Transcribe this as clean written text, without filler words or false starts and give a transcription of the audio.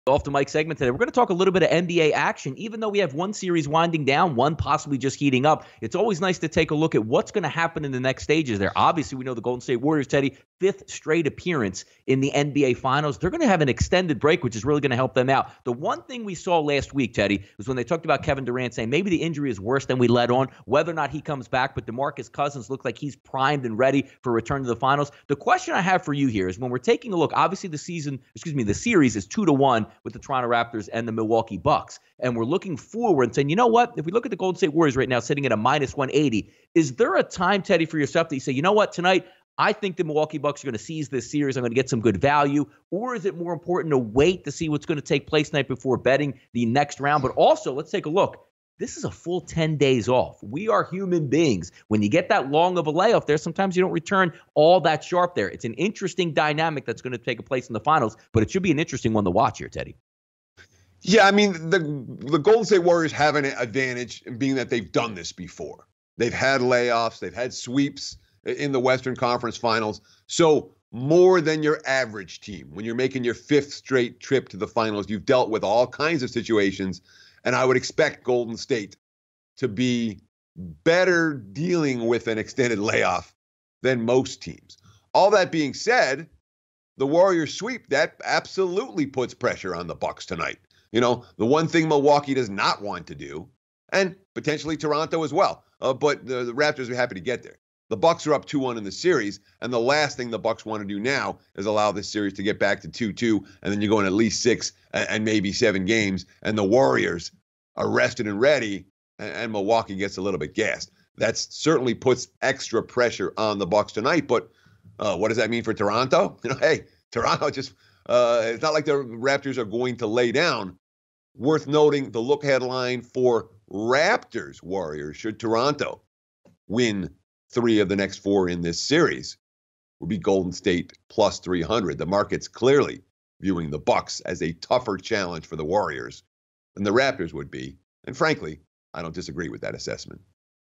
Off the mic segment today. We're going to talk a little bit of NBA action. Even though we have one series winding down, one possibly just heating up, it's always nice to take a look at what's going to happen in the next stages there. Obviously, we know the Golden State Warriors, Teddy, fifth straight appearance in the NBA Finals. They're going to have an extended break, which is really going to help them out. The one thing we saw last week, Teddy, was when they talked about Kevin Durant saying maybe the injury is worse than we let on, whether or not he comes back, but DeMarcus Cousins looks like he's primed and ready for a return to the Finals. The question I have for you here is when we're taking a look, obviously the series is 2-1 with the Toronto Raptors and the Milwaukee Bucks. And we're looking forward and saying, you know what? If we look at the Golden State Warriors right now sitting at a minus 180, is there a time, Teddy, for yourself that you say, you know what, tonight, I think the Milwaukee Bucks are going to seize this series. I'm going to get some good value. Or is it more important to wait to see what's going to take place tonight before betting the next round? But also, let's take a look. This is a full 10 days off. We are human beings. When you get that long of a layoff there, sometimes you don't return all that sharp there. It's an interesting dynamic that's going to take place in the finals, but it should be an interesting one to watch here, Teddy. Yeah, I mean, the Golden State Warriors have an advantage in being that they've done this before. They've had layoffs. They've had sweeps in the Western Conference Finals. So more than your average team. When you're making your fifth straight trip to the finals, you've dealt with all kinds of situations. And I would expect Golden State to be better dealing with an extended layoff than most teams. All that being said, the Warriors sweep, that absolutely puts pressure on the Bucks tonight. You know, the one thing Milwaukee does not want to do, and potentially Toronto as well, but the Raptors are happy to get there. The Bucks are up 2-1 in the series, and the last thing the Bucks want to do now is allow this series to get back to 2-2, and then you're going at least 6 and maybe 7 games, and the Warriors are rested and ready, and Milwaukee gets a little bit gassed. That certainly puts extra pressure on the Bucks tonight, but what does that mean for Toronto? You know, hey, Toronto just it's not like the Raptors are going to lay down. Worth noting, the Lookahead line for Raptors Warriors, should Toronto win 3 of the next 4 in this series, would be Golden State plus 300. The market's clearly viewing the Bucks as a tougher challenge for the Warriors than the Raptors would be. And frankly, I don't disagree with that assessment.